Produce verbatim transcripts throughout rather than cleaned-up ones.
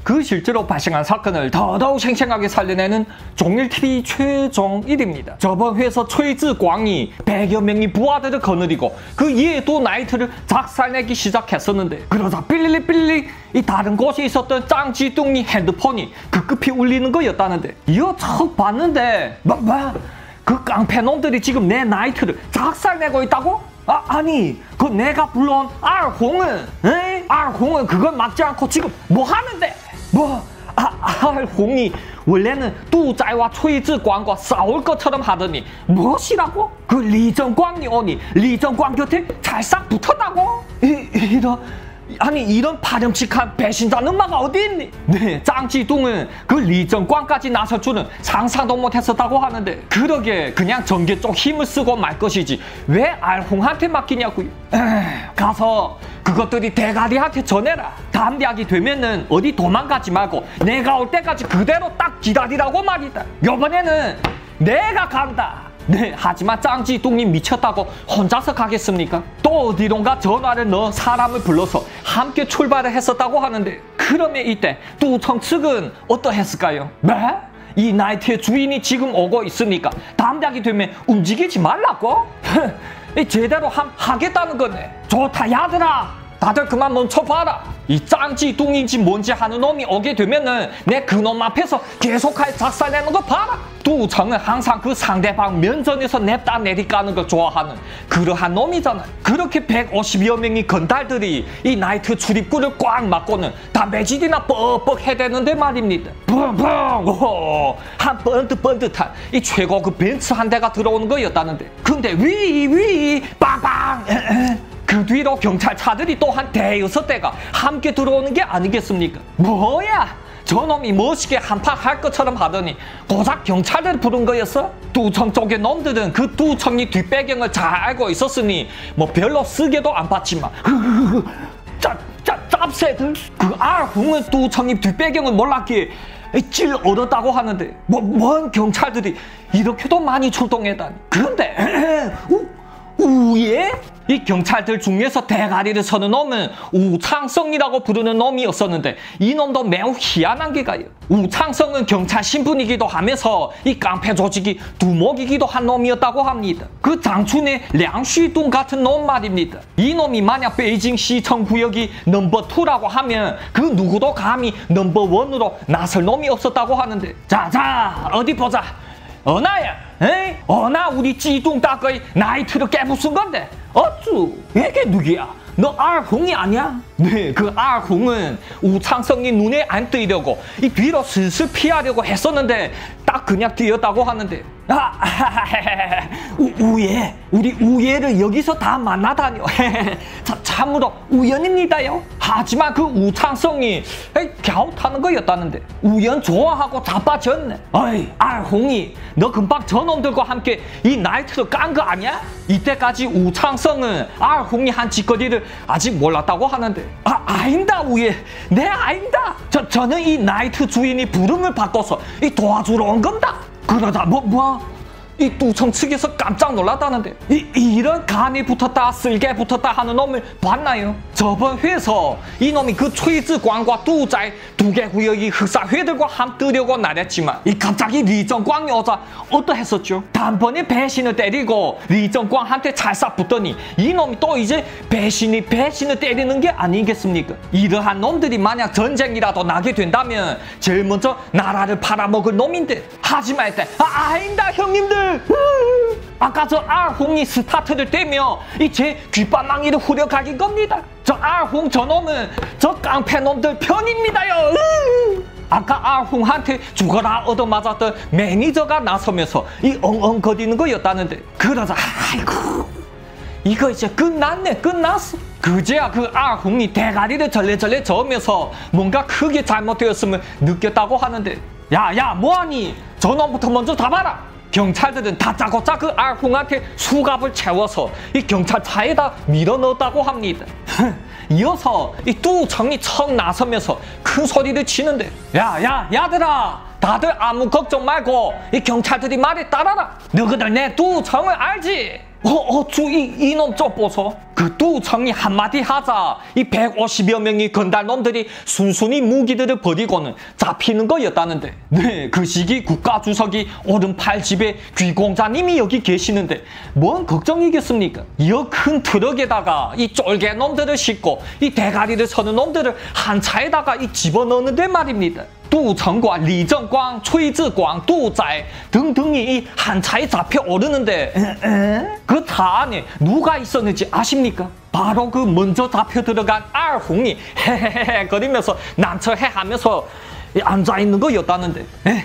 그 실제로 발생한 사건을 더더욱 생생하게 살려내는 종일티비 최종일입니다. 저번 회에서 최지광이 백여 명의 부하들을 거느리고 그 이에 또 나이트를 작살내기 시작했었는데, 그러자 삐리리 삐리리 이 다른 곳에 있었던 짱지뚱이 핸드폰이 급급히 울리는 거였다는데, 이거 처음 봤는데 뭐, 뭐? 그 깡패놈들이 지금 내 나이트를 작살내고 있다고? 아, 아니 그 내가 불러온 알홍은 에이? 알홍은 그걸 막지 않고 지금 뭐 하는데? 뭐? 아, 알홍이 원래는 뚜자이와 최지광과 싸울 것처럼 하더니 무엇이라고? 그 리정광이 오니 리정광 곁에 찰싹 붙었다고? 이, 이런 아니 이런 파렴치한 배신자는 마가 어디 있니? 네, 짱지둥은 그 리정광까지 나설 줄은 상상도 못했었다고 하는데, 그러게 그냥 전개 쪽 힘을 쓰고 말 것이지 왜 알홍한테 맡기냐고요. 에이, 가서 그것들이 대가리한테 전해라. 다음 이야기 되면은 어디 도망가지 말고 내가 올 때까지 그대로 딱 기다리라고 말이다. 이번에는 내가 간다. 네, 하지만 짱지뚱님 미쳤다고 혼자서 가겠습니까? 또 어디론가 전화를 넣어 사람을 불러서 함께 출발을 했었다고 하는데, 그러면 이때 뚜청 측은 어떠했을까요? 네? 이 나이트의 주인이 지금 오고 있으니까 다음 이야기 되면 움직이지 말라고? 제대로 함 하겠다는 거네. 좋다 야들아, 다들 그만 멈춰봐라. 이 짱지뚱인지 뭔지 하는 놈이 오게 되면은 내 그놈 앞에서 계속하여 작살내는 거 봐라. 뚜청은 항상 그 상대방 면전에서 냅다 내리까는 걸 좋아하는 그러한 놈이잖아. 그렇게 백오십여 명의 건달들이 이 나이트 출입구를 꽉 막고는 다 매질이나 뻑뻑 해대는데 말입니다. 붕붕 오, 한 번듯번듯한 이 최고급 벤츠 한 대가 들어오는 거였다는데, 근데 위위 빵빵 그 뒤로 경찰차들이 또 한 대여섯 대가 함께 들어오는 게 아니겠습니까? 뭐야? 저놈이 멋있게 한판 할 것처럼 하더니 고작 경찰들 부른 거였어? 뚜청 쪽의 놈들은 그 뚜청이 뒷배경을 잘 알고 있었으니 뭐 별로 쓰게도 안 봤지만 짜, 짜, 짭새들 그 알홍은 뚜청이 뒷배경을 몰랐기에 찔 얻었다고 하는데, 뭐, 뭔 경찰들이 이렇게도 많이 출동했다니. 그런데 우, 우예? 이 경찰들 중에서 대가리를 서는 놈은 우창성이라고 부르는 놈이었었는데, 이 놈도 매우 희한한 게가요. 우창성은 경찰 신분이기도 하면서 이 깡패 조직이 두목이기도 한 놈이었다고 합니다. 그 장춘의 량쉬둥 같은 놈 말입니다. 이 놈이 만약 베이징 시청 구역이 넘버 투라고 하면 그 누구도 감히 넘버 원으로 나설 놈이 없었다고 하는데, 자자 어디 보자. 어나야, 에이? 어나 우리 찌둥 따거이 나이트를 깨부순 건데 어쭈 이게 누구야? 너 알홍이 아니야? 네, 그 알홍은 우창성이 눈에 안 띄려고 이 뒤로 슬슬 피하려고 했었는데 딱 그냥 뛰었다고 하는데, 아, 우, 우예, 우리 우예를 여기서 다 만나다녀. 자, 참으로 우연입니다요. 하지만 그 우창성이 갸웃하는 거였다는데 우연 좋아하고 자빠졌네. 어이, 알홍이 너 금방 저놈들과 함께 이 나이트를 깐 거 아니야? 이때까지 우창성은 알홍이 한 짓거리를 아직 몰랐다고 하는데, 아, 아닙니다 우예, 네 아닙니다. 저, 저는 이 나이트 주인이 부름을 바꿔서 이 도와주러 온 겁니다. 그러자 뭐 뭐? 이 뚜청 측에서 깜짝 놀랐다는데, 이, 이런 간이 붙었다 쓸개 붙었다 하는 놈을 봤나요? 저번 회에서 이놈이 그 최지광과 뚜자이 두 개 구역이 흑사회들과 함뜨려고 나랬지만 이 갑자기 리정광이 오자 어떠했었죠? 단번에 배신을 때리고 리정광한테 찰싹 붙더니 이놈이 또 이제 배신이 배신을 때리는 게 아니겠습니까? 이러한 놈들이 만약 전쟁이라도 나게 된다면 제일 먼저 나라를 팔아먹을 놈인데, 하지만 이때 아, 아닙니다 형님들, 아까 저 알홍이 스타트를 떼며 이 제 귓바망이를 후려가긴 겁니다. 저 알홍 저놈은 저 깡패놈들 편입니다요. 아까 알홍한테 죽어라 얻어맞았던 매니저가 나서면서 이 엉엉거리는 거였다는데, 그러자 아이고 이거 이제 끝났네 끝났어. 그제야 그 알홍이 대가리를 절레절레 저으면서 뭔가 크게 잘못되었음을 느꼈다고 하는데, 야야 뭐하니? 저놈부터 먼저 잡아라. 경찰들은 다짜고짜 그 알홍한테 수갑을 채워서 이 경찰차에다 밀어넣었다고 합니다. 이어서 이 뚜청이 처음 나서면서 큰 소리를 치는데, 야야 야들아 다들 아무 걱정 말고 이 경찰들이 말에 따라라. 너희들 내 뚜청을 알지? 어, 어쭈, 이, 이놈 좀 보소. 그 뚜청이 한마디 하자 이 백오십여 명의 건달놈들이 순순히 무기들을 버리고는 잡히는 거였다는데, 네, 그 시기 국가주석이 오른팔 집에 귀공자님이 여기 계시는데 뭔 걱정이겠습니까? 이 큰 트럭에다가 이 쫄개놈들을 싣고 이 대가리를 서는 놈들을 한 차에다가 이 집어넣는데 말입니다. 뚜청과 리정광,崔지광, 뚜자이 등등이 이 한 차에 잡혀 오르는데 그 차 안에 누가 있었는지 아십니까? 바로 그 먼저 잡혀 들어간 알홍이 헤헤헤 거리면서 난처해 하면서 앉아있는 거였다는데,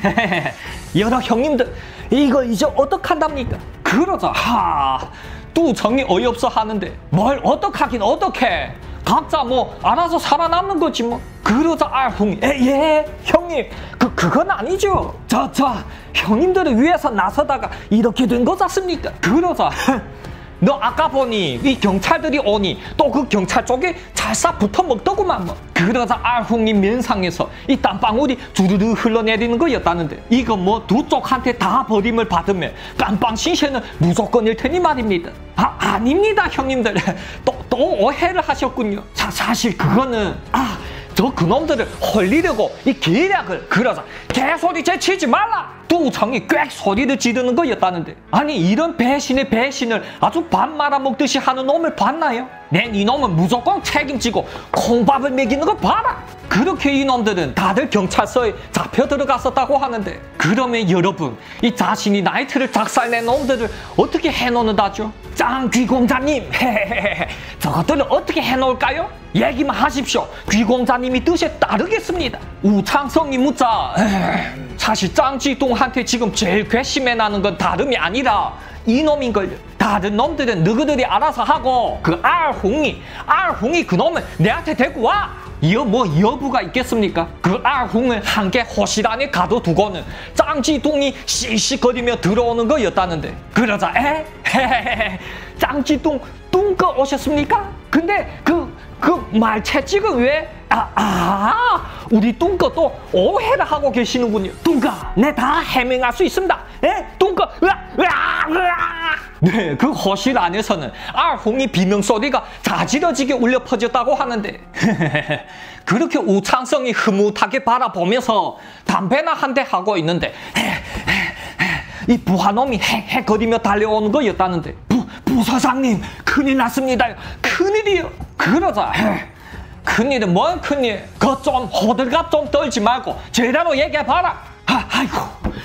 여러 형님들 이거 이제 어떡한답니까? 그러자 하 뚜청이 어이없어 하는데 뭘 어떡하긴 어떡해, 각자 뭐 알아서 살아남는 거지 뭐. 그러자 알홍이 예 형님 그 그건 아니죠. 저 저 형님들을 위해서 나서다가 이렇게 된 거 같습니까? 그러자 너 아까 보니 이 경찰들이 오니 또 그 경찰 쪽에 찰싹 붙어 먹더구만 뭐. 그러자 알홍님 면상에서 이 땀방울이 주르르 흘러내리는 거였다는데, 이거 뭐 두 쪽한테 다 버림을 받으면 깜빵 신세는 무조건일 테니 말입니다. 아 아닙니다 형님들. 또, 또 오해를 하셨군요. 자, 사실 그거는 아 저 그놈들을 홀리려고 이 계략을. 그러자 개소리 제치지 말라 뚜청이 꽥 소리를 지르는 거였다는데, 아니 이런 배신의 배신을 아주 밥 말아먹듯이 하는 놈을 봤나요? 내 이놈은 무조건 책임지고 콩밥을 먹이는 거 봐라. 그렇게 이놈들은 다들 경찰서에 잡혀 들어갔었다고 하는데, 그러면 여러분 이 자신이 나이트를 작살낸 놈들을 어떻게 해놓는다죠? 짱 귀공자님 헤헤헤 저것들을 어떻게 해놓을까요? 얘기만 하십시오. 귀공자님이 뜻에 따르겠습니다. 우창성이 묻자 에이, 사실 짱지동한테 지금 제일 괘씸해 나는 건 다름이 아니라 이놈인걸요. 다른 놈들은 너희들이 알아서 하고 그 알홍이 알홍이 그놈을 내한테 데리고 와. 이어 뭐 여부가 있겠습니까? 그 알홍을 한 개 호실 안에 가둬두고는 짱지동이 씩씩거리며 들어오는 거였다는데, 그러자 에? 헤헤헤 짱지동 뚱꺼 오셨습니까? 근데 그 그 말채찍은 왜? 아, 아, 우리 뚱꺼 또 오해를 하고 계시는군요. 뚱꺼, 내 다 해명할 수 있습니다. 에? 뚱꺼, 으아, 으아, 으아. 네, 그 호실 안에서는 알홍이 비명소리가 자지러지게 울려 퍼졌다고 하는데, 그렇게 우창성이 흐뭇하게 바라보면서 담배나 한 대 하고 있는데, 이 부하놈이 헤헤거리며 달려오는 거였다는데, 부, 부서장님 큰일 났습니다. 큰일이요. 그러자 헤, 큰일은 뭔 큰일? 그거 좀 호들갑 좀 떨지 말고 제대로 얘기해봐라. 아, 아이고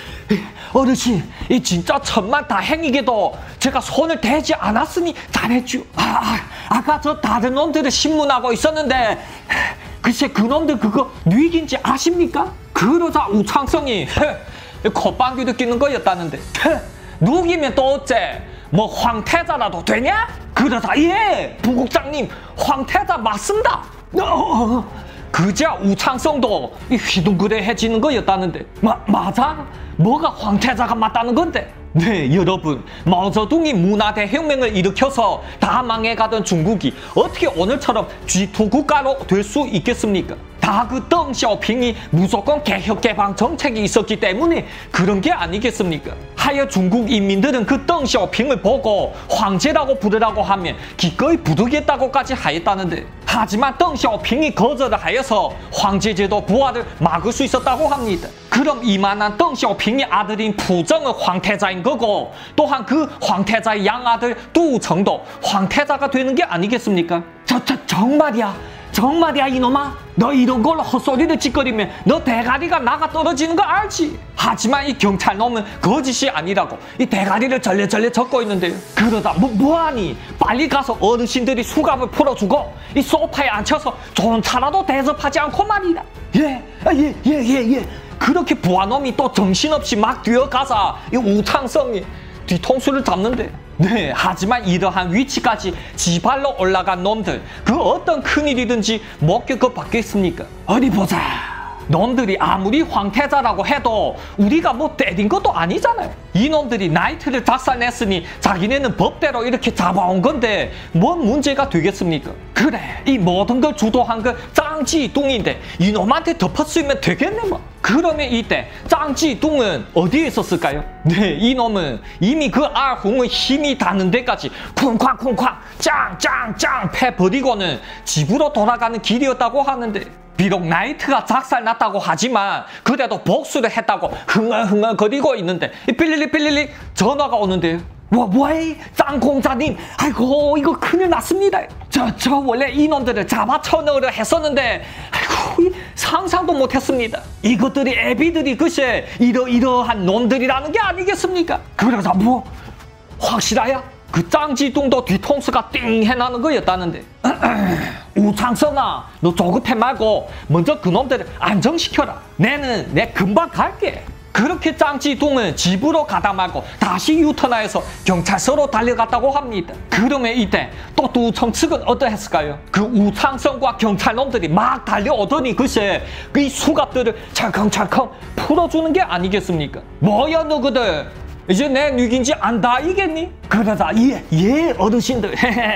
어르신 이 진짜 천만 다행이게도 제가 손을 대지 않았으니 잘했죠. 아, 아, 아까 저 다른 놈들을 신문하고 있었는데 글쎄 그놈들 그거 뉘긴지 아십니까? 그러자 우창성이 헤, 콧방귀도 끼는 거였다는데, 헤, 누기면 또 어째? 뭐 황태자라도 되냐? 그러자 예 부국장님 황태자 맞습니다. 어, 그자 우창성도 휘둥그레해지는 거였다는데, 마, 맞아? 뭐가 황태자가 맞다는 건데? 네 여러분, 마오쩌둥이 문화대혁명을 일으켜서 다 망해가던 중국이 어떻게 오늘처럼 지 투 국가로 될 수 있겠습니까? 다 그 덩샤오핑이 무조건 개혁 개방 정책이 있었기 때문에 그런 게 아니겠습니까? 하여 중국 인민들은 그 덩샤오핑을 보고 황제라고 부르라고 하면 기꺼이 부르겠다고까지 하였다는데, 하지만 덩샤오핑이 거절을 하여서 황제제도 부활을 막을 수 있었다고 합니다. 그럼 이만한 덩샤오핑의 아들인 푸정은 황태자인 거고, 또한 그 황태자의 양아들 뚜청도 황태자가 되는 게 아니겠습니까? 저, 저 정말이야. 정말이야 이놈아. 너 이런 걸로 헛소리를 짓거리면 너 대가리가 나가 떨어지는 거 알지? 하지만 이 경찰놈은 거짓이 아니라고 이 대가리를 절레절레 젓고 있는데요. 그러다 뭐, 뭐하니? 빨리 가서 어르신들이 수갑을 풀어주고 이 소파에 앉혀서 좋은 차라도 대접하지 않고 말이다. 예, 예, 예, 예, 예. 그렇게 부하놈이 또 정신없이 막 뛰어가서 이 우창성이 뒤통수를 잡는데, 네, 하지만 이러한 위치까지 지발로 올라간 놈들 그 어떤 큰일이든지 못 겪어봤겠습니까? 어디 보자. 놈들이 아무리 황태자라고 해도 우리가 뭐 때린 것도 아니잖아요. 이놈들이 나이트를 작살냈으니 자기네는 법대로 이렇게 잡아온 건데 뭔 문제가 되겠습니까? 그래, 이 모든 걸 주도한 건 짱지둥인데 이놈한테 덮어쓰면 되겠네 뭐. 그러면 이때 짱지둥은 어디에 있었을까요? 네, 이놈은 이미 그 알홍의 힘이 닿는 데까지 쿵쾅쿵쾅 짱짱짱 패버리고는 집으로 돌아가는 길이었다고 하는데, 비록 나이트가 작살났다고 하지만 그래도 복수를 했다고 흥얼흥얼거리고 있는데 삐리리 삐리리 전화가 오는데요. 와, 뭐이 짱공자님, 아이고 이거 큰일 났습니다. 저, 저 원래 이놈들을 잡아쳐넣으려 했었는데 아이고 상상도 못했습니다. 이것들이 애비들이 글쎄 이러이러한 놈들이라는 게 아니겠습니까? 그러자 뭐 확실하야? 그 짱지둥도 뒤통수가 띵 해나는 거였다는데 우창성아, 너 조급해 말고 먼저 그놈들을 안정시켜라. 내는 내 금방 갈게. 그렇게 짱지둥은 집으로 가다 말고 다시 유턴하여서 경찰서로 달려갔다고 합니다. 그러면 이때 또 두청 측은 어떠했을까요? 그 우창성과 경찰놈들이 막 달려오더니 글쎄 이 수갑들을 찰컹찰컹 풀어주는 게 아니겠습니까? 뭐야 너희들, 이제 내 누군지 안다이겠니? 그러다 예, 예 어르신들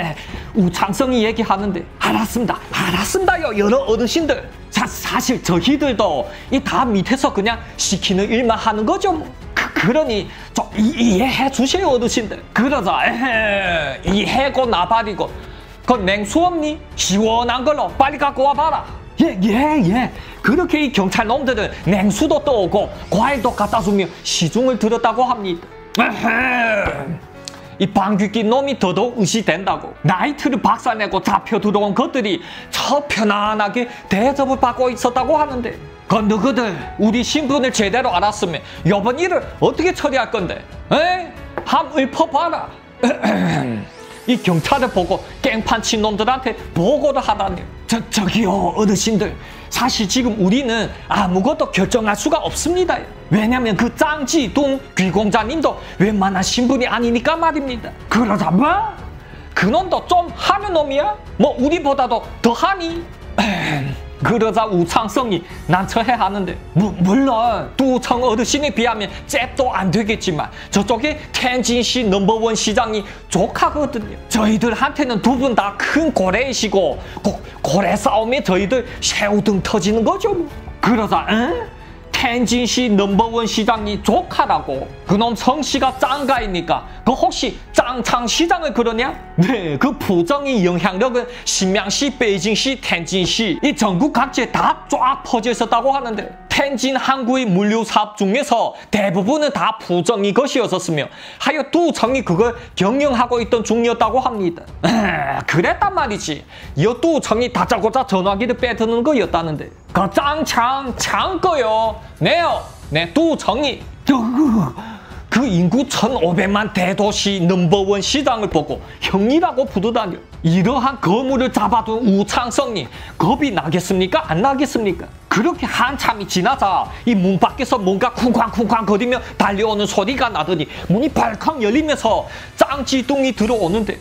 우창성이 얘기하는데 알았습니다 알았습니다요 여러 어르신들. 자, 사실 저희들도 이 다 밑에서 그냥 시키는 일만 하는 거죠 뭐. 그, 그러니 좀 이해해 주세요 어르신들. 그러자 에헤 이해고 나발이고 그 냉수 없니? 시원한 걸로 빨리 갖고 와봐라. 예, 예, 예. 그렇게 이 경찰놈들은 냉수도 떠오고 과일도 갖다 주며 시중을 들었다고 합니다. 에헤. 이 방귀낀 놈이 더더욱 의시된다고. 나이트를 박살내고 잡혀 들어온 것들이 저 편안하게 대접을 받고 있었다고 하는데, 그 너희들 우리 신분을 제대로 알았으면 이번 일을 어떻게 처리할 건데? 에? 함 읊어봐라. 이 경찰을 보고 깽판친 놈들한테 보고를 하다니. 저, 저기요 어르신들, 사실 지금 우리는 아무것도 결정할 수가 없습니다. 왜냐면 그 짱지둥 귀공자님도 웬만한 신분이 아니니까 말입니다. 그러자 뭐? 그놈도 좀 하는 놈이야? 뭐 우리보다도 더하니? 그러자 우창성이 난처해하는데, 무, 물론 두청 어르신에 비하면 잽도 안 되겠지만 저쪽에 텐진시 넘버원 시장이 조카거든요. 저희들한테는 두 분 다 큰 고래이시고 고, 고래 싸움에 저희들 새우등 터지는 거죠. 그러자 응? 텐진시 넘버원 시장이 조카라고? 그놈 성씨가 짱가이니까 그 혹시 짱창 시장을 그러냐? 네, 그 부정의 영향력은 신명시, 베이징시, 텐진시 이 전국 각지에 다 쫙 퍼져 있었다고 하는데, 텐진 항구의 물류 사업 중에서 대부분은 다 부정의 것이었었으며 하여 두청이 그걸 경영하고 있던 중이었다고 합니다. 에이, 그랬단 말이지. 이 두청이 다짜고짜 전화기를 빼드는 거였다는데, 그 짱창 창 거요. 네요, 네 두청이 그 인구 천오백만 대도시 넘버원 시장을 보고 형이라고 부르다뇨. 이러한 거물을 잡아둔 우창성이 겁이 나겠습니까? 안 나겠습니까? 그렇게 한참이 지나자 이 문 밖에서 뭔가 쿵쾅쿵쾅 거리며 달려오는 소리가 나더니 문이 발칵 열리면서 짱지둥이 들어오는데,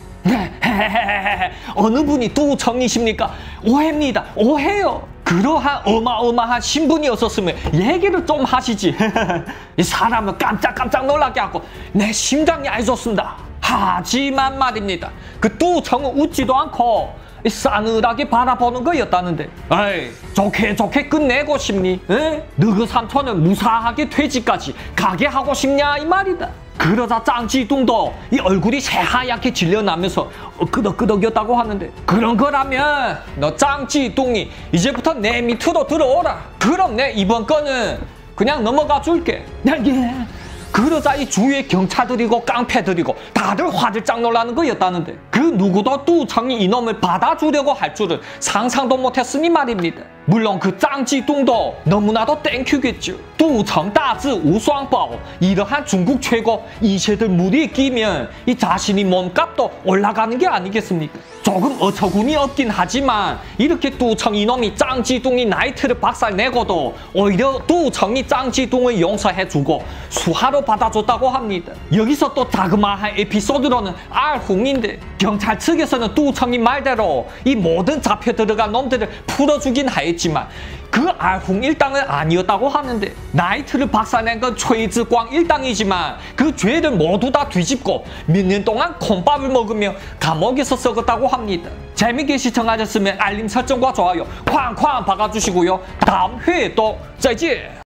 어느 분이 두청이십니까? 오해입니다. 오해요. 그러한 어마어마한 신분이었었으면 얘기를 좀 하시지. 이 사람을 깜짝깜짝 놀라게 하고 내 심장이 안 좋습니다. 하지만 말입니다. 그 두청은 웃지도 않고 싸늘하게 바라보는 거였다는데, 에이 좋게 좋게 끝내고 싶니? 에? 너그 삼촌은 무사하게 퇴직까지 가게 하고 싶냐 이 말이다. 그러자 짱지둥도 이 얼굴이 새하얗게 질려나면서 끄덕끄덕이었다고 하는데, 그런 거라면 너 짱지둥이 이제부터 내 밑으로 들어오라. 그럼 내 이번 건은 그냥 넘어가 줄게. 예. 그러자 이 주위의 경찰들이고 깡패들이고 다들 화들짝 놀라는 거였다는데, 그 누구도 두청이 이놈을 받아주려고 할 줄은 상상도 못했으니 말입니다. 물론 그 짱지둥도 너무나도 땡큐겠죠. 두청 따즈 우双宝 이러한 중국 최고 이세들 무리에 끼면 이 자신이 몸값도 올라가는 게 아니겠습니까? 조금 어처구니 없긴 하지만 이렇게 두청 이놈이 짱지둥이 나이트를 박살내고도 오히려 두청이 짱지둥을 용서해주고 수하로 받아줬다고 합니다. 여기서 또 자그마한 에피소드로는 알홍인데, 경찰 측에서는 두청이 말대로 이 모든 잡혀 들어간 놈들을 풀어주긴 하였지만 그 알홍 일당은 아니었다고 하는데, 나이트를 박살낸 건 최즈광 일당이지만 그 죄를 모두 다 뒤집고 몇 년 동안 콩밥을 먹으며 감옥에서 썩었다고 합니다. 재밌게 시청하셨으면 알림 설정과 좋아요 쾅쾅 박아주시고요. 다음 회에 또 짜이지.